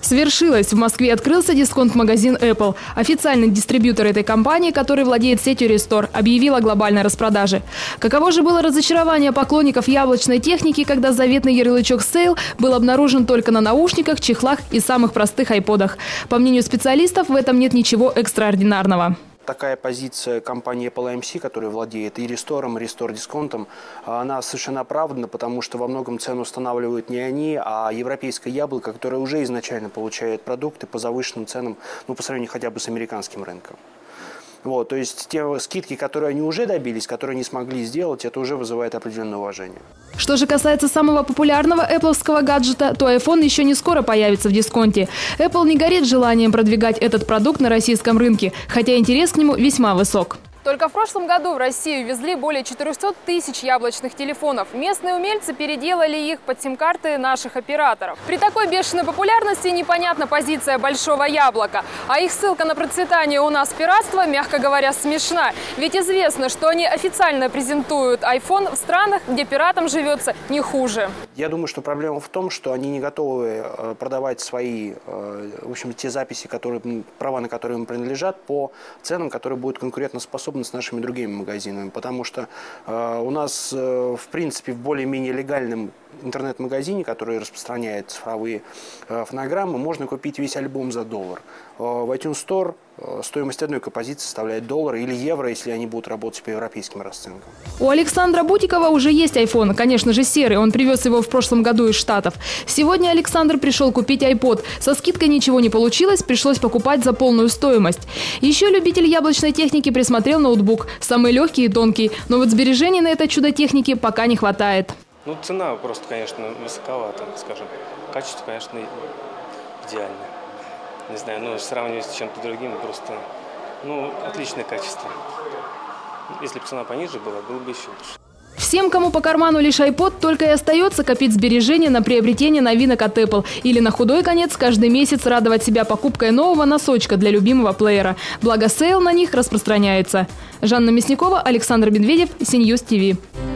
Свершилось. В Москве открылся дисконт-магазин Apple. Официальный дистрибьютор этой компании, который владеет сетью Restore, объявил о глобальной распродаже. Каково же было разочарование поклонников яблочной техники, когда заветный ярлычок Sale был обнаружен только на наушниках, чехлах и самых простых айподах. По мнению специалистов, в этом нет ничего экстраординарного. Такая позиция компании Apple AMC, которая владеет и Restore, и Restore дисконтом, она совершенно оправдана, потому что во многом цену устанавливают не они, а европейское яблоко, которое уже изначально получает продукты по завышенным ценам, по сравнению хотя бы с американским рынком. То есть те скидки, которые они уже добились, которые не смогли сделать, это уже вызывает определенное уважение. Что же касается самого популярного Apple'овского гаджета, то iPhone еще не скоро появится в дисконте. Apple не горит желанием продвигать этот продукт на российском рынке, хотя интерес к нему весьма высок. Только в прошлом году в Россию везли более 400 тысяч яблочных телефонов. Местные умельцы переделали их под сим-карты наших операторов. При такой бешеной популярности непонятна позиция большого яблока. А их ссылка на процветание у нас пиратства, мягко говоря, смешна. Ведь известно, что они официально презентуют iPhone в странах, где пиратам живется не хуже. Я думаю, что проблема в том, что они не готовы продавать свои, те записи, права на которые им принадлежат, по ценам, которые будут конкурентоспособны с нашими другими магазинами, потому что у нас, в принципе, в более-менее легальном интернет-магазине, который распространяет цифровые фонограммы, можно купить весь альбом за $1. В iTunes Store стоимость одной композиции составляет $1 или евро, если они будут работать по европейским расценкам. У Александра Бутикова уже есть iPhone, конечно же серый, он привез его в прошлом году из Штатов. Сегодня Александр пришел купить iPod. Со скидкой ничего не получилось, пришлось покупать за полную стоимость. Еще любитель яблочной техники присмотрел ноутбук, самый легкий и тонкий, но сбережений на это чудо техники пока не хватает. Цена просто, конечно, высоковата, скажем. Качество, конечно, идеальное. Не знаю, сравнивать с чем-то другим, просто, отличное качество. Если бы цена пониже была, было бы еще лучше. Всем, кому по карману лишь iPod, только и остается копить сбережения на приобретение новинок от Apple. Или на худой конец каждый месяц радовать себя покупкой нового носочка для любимого плеера. Благо, сейл на них распространяется. Жанна Мясникова, Александр Медведев, CNews TV.